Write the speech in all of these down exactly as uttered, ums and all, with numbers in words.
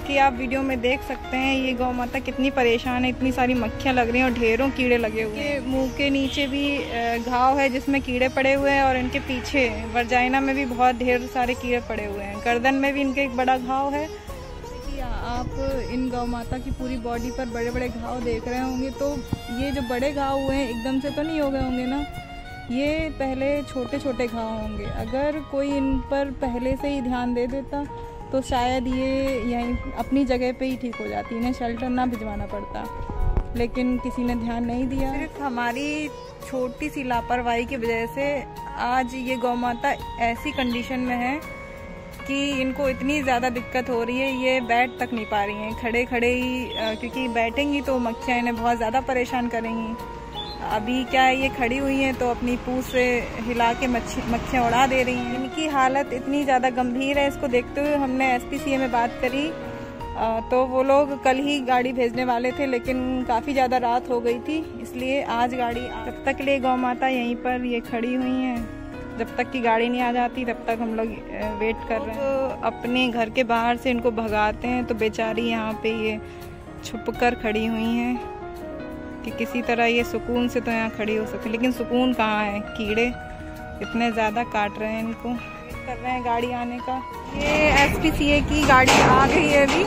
कि आप वीडियो में देख सकते हैं ये गौ माता कितनी परेशान है, इतनी सारी मक्खियाँ लग रही हैं और ढेरों कीड़े लगे हुए हैं। मुंह के नीचे भी घाव है जिसमें कीड़े पड़े हुए हैं और इनके पीछे वर्जाइना में भी बहुत ढेर सारे कीड़े पड़े हुए हैं। गर्दन में भी इनके एक बड़ा घाव है। आप इन गौ माता की पूरी बॉडी पर बड़े बड़े घाव देख रहे होंगे, तो ये जो बड़े घाव हुए हैं एकदम से तो नहीं हो गए होंगे ना, ये पहले छोटे छोटे घाव होंगे। अगर कोई इन पर पहले से ही ध्यान दे देता तो शायद ये यहीं अपनी जगह पे ही ठीक हो जाती, इन्हें शेल्टर ना भिजवाना पड़ता, लेकिन किसी ने ध्यान नहीं दिया। सिर्फ हमारी छोटी सी लापरवाही की वजह से आज ये गौ माता ऐसी कंडीशन में है कि इनको इतनी ज़्यादा दिक्कत हो रही है, ये बैठ तक नहीं पा रही हैं, खड़े खड़े ही, क्योंकि बैठेंगी तो मक्खियाँ इन्हें बहुत ज़्यादा परेशान करेंगी। अभी क्या है, ये खड़ी हुई हैं तो अपनी पूँछ से हिला के मक्खियाँ उड़ा दे रही हैं। इनकी हालत इतनी ज़्यादा गंभीर है, इसको देखते हुए हमने एस पी सी ए में बात करी, तो वो लोग कल ही गाड़ी भेजने वाले थे, लेकिन काफ़ी ज़्यादा रात हो गई थी, इसलिए आज गाड़ी, तब तक के लिए गौ माता यहीं पर ये खड़ी हुई हैं। जब तक की गाड़ी नहीं आ जाती तब तक हम लोग वेट कर रहे हैं। तो अपने घर के बाहर से इनको भगाते हैं तो बेचारी यहाँ पे ये छुप कर खड़ी हुई हैं कि किसी तरह ये सुकून से तो यहाँ खड़ी हो सके, लेकिन सुकून कहाँ है, कीड़े इतने ज़्यादा काट रहे हैं इनको। वेट कर रहे हैं गाड़ी आने का। ये एस पी सी ए की गाड़ी आ गई है अभी।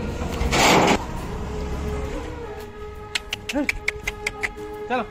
चलो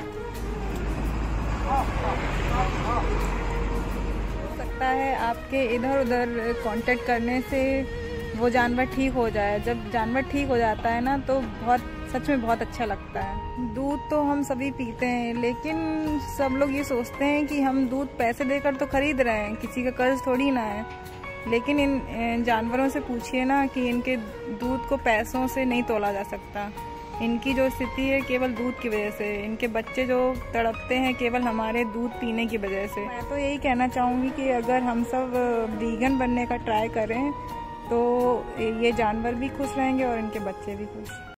है आपके इधर उधर कांटेक्ट करने से वो जानवर ठीक हो जाए। जब जानवर ठीक हो जाता है ना तो बहुत, सच में बहुत अच्छा लगता है। दूध तो हम सभी पीते हैं, लेकिन सब लोग ये सोचते हैं कि हम दूध पैसे देकर तो खरीद रहे हैं, किसी का कर्ज थोड़ी ना है। लेकिन इन जानवरों से पूछिए ना कि इनके दूध को पैसों से नहीं तोला जा सकता। इनकी जो स्थिति है केवल दूध की वजह से, इनके बच्चे जो तड़पते हैं केवल हमारे दूध पीने की वजह से। मैं तो यही कहना चाहूँगी कि अगर हम सब वीगन बनने का ट्राई करें तो ये जानवर भी खुश रहेंगे और इनके बच्चे भी खुश।